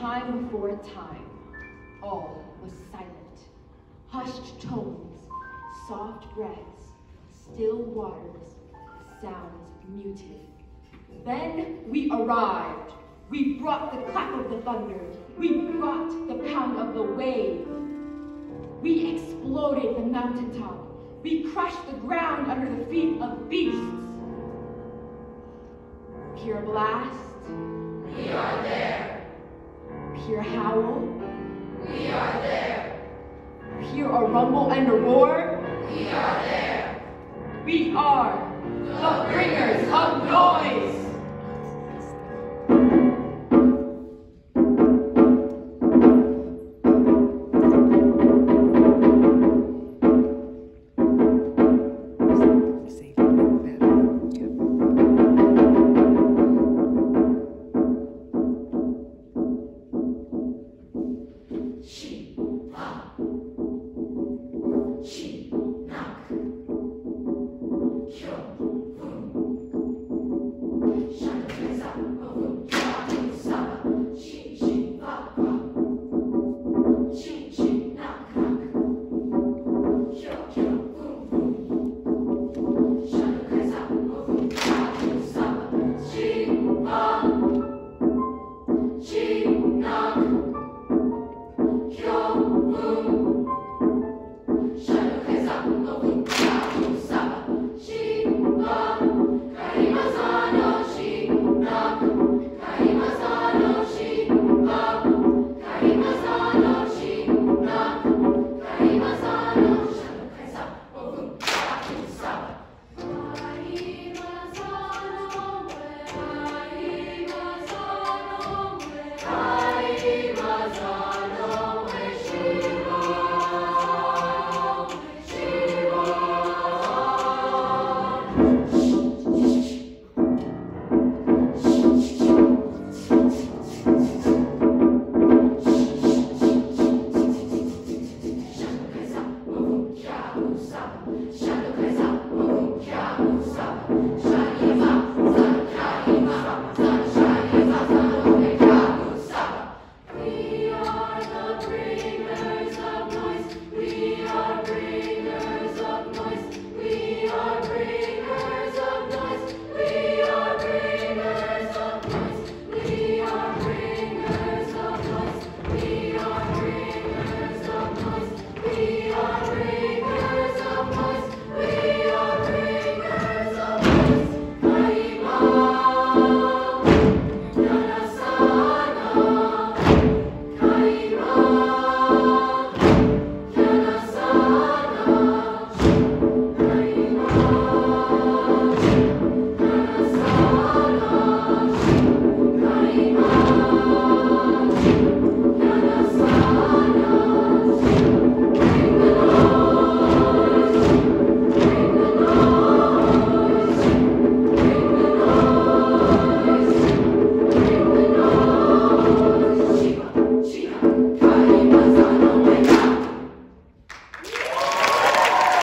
time before time, all was silent. Hushed tones, soft breaths, still waters, sounds muted. Then we arrived. We brought the clap of the thunder. We brought the pound of the wave. We exploded the mountaintop. We crushed the ground under the feet of beasts. Pure blast. We are there. Pure howl. We are there. Pure a rumble and a roar. We are there. We are the bringers of noise. Shut the place up.